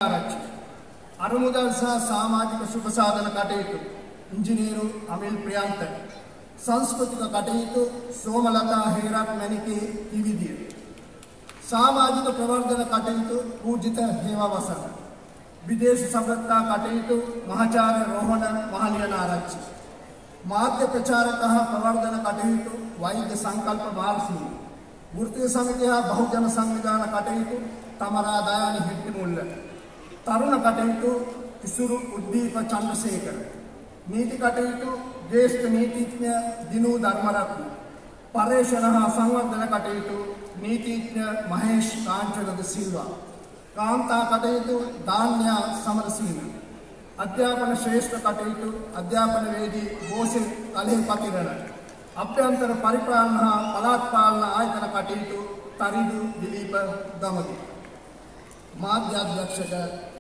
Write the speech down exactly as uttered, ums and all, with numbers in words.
අරමුදල් සහ සමාජික සුබ සාධන කටයුතු ඉංජිනේරු අමිල් ප්‍රියන්ත සංස්කෘතික කටයුතු සෝමලතා හේරත් මණිකේ ත්‍රිවිධිය සමාජික ප්‍රවර්ධන කටයුතු පූජිත හේවාවසන විදේශ සම්බන්ධතා කටයුතු මහාචාර්ය රෝහණ මහලියනාරච්චි මාධ්‍ය ප්‍රචාරක හා ප්‍රවර්ධන කටයුතු වෛද්‍ය සංකල්ප වාර්ෂික වෘත්තීය සමිතිය හා බහුජන සංවිධාන කටයුතු තමරා දයානි හෙට්ටිමුල්ල තරුණ කටයුතු ඉසුරු උද්දීප චන්ද්‍රසේකර නීති කටයුතු ජ්‍යෙෂ්ඨ නීතිඥ දිනු ධර්මරත්න පර්යේෂණ හා සංවර්ධන කටයුතු නීතිඥ මහේෂ් කාංචනද සිල්වා කාන්තා කටයුතු දාන්‍ය සමරසීන අධ්‍යාපන ශ්‍රේෂ්ඨ කටයුතු අධ්‍යාපන වේදී බෝසෙත් කලෙපතිරණ අභ්‍යන්තර පරිපාලන හා පළාත් පාලන ආයතන කටයුතු තරිදු දිලීප දමති මාධ්‍ය අධ්‍යක්ෂක